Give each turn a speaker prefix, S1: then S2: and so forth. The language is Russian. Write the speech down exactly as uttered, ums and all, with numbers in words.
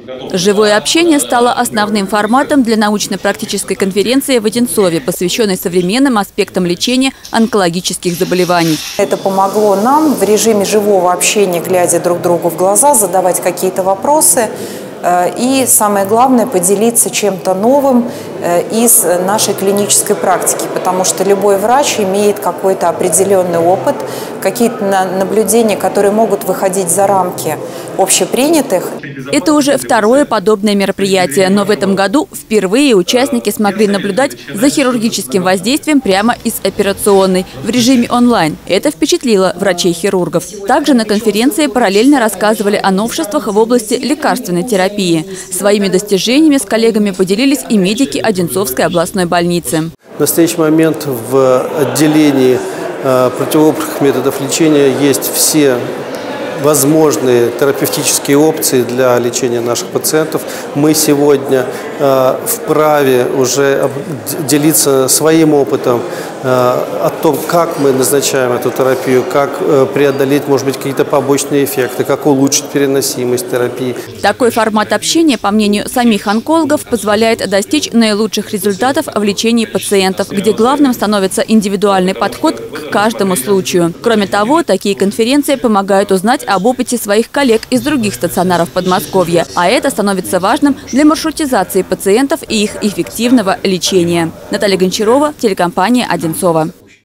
S1: Живое общение стало основным форматом для научно-практической конференции в Одинцове, посвященной современным аспектам лечения онкологических заболеваний.
S2: Это помогло нам в режиме живого общения, глядя друг другу в глаза, задавать какие-то вопросы. И самое главное, поделиться чем-то новым из нашей клинической практики, потому что любой врач имеет какой-то определенный опыт, какие-то наблюдения, которые могут выходить за рамки общепринятых.
S1: Это уже второе подобное мероприятие, но в этом году впервые участники смогли наблюдать за хирургическим воздействием прямо из операционной в режиме онлайн. Это впечатлило врачей-хирургов. Также на конференции параллельно рассказывали о новшествах в области лекарственной терапии. Своими достижениями с коллегами поделились и медики Одинцовской областной больницы.
S3: В настоящий момент в отделении э, противоопухолевых методов лечения есть все возможные терапевтические опции для лечения наших пациентов. Мы сегодня э, вправе уже делиться своим опытом э, о том, как мы назначаем эту терапию, как э, преодолеть, может быть, какие-то побочные эффекты, как улучшить переносимость терапии.
S1: Такой формат общения, по мнению самих онкологов, позволяет достичь наилучших результатов в лечении пациентов, где главным становится индивидуальный подход к каждому случаю. Кроме того, такие конференции помогают узнать об опыте своих коллег из других стационаров Подмосковья, а это становится важным для маршрутизации пациентов и их эффективного лечения. Наталья Гончарова, телекомпания «Одинцова».